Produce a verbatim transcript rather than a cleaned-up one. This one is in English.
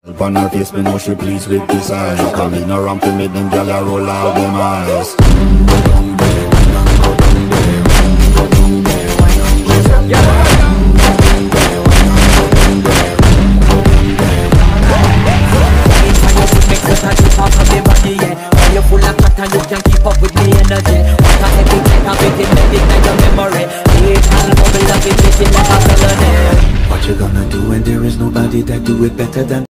On her face, me know she pleased with this eyes. Coming around to make them gyal a roll out them eyes. Go down there, go down there, go down there, go down there. You're full of cut and you can't keep up with the energy. What a heavy type of it, make it like your memory. It can bubble up, it make it like a felony. What you gonna do when there is nobody that do it better than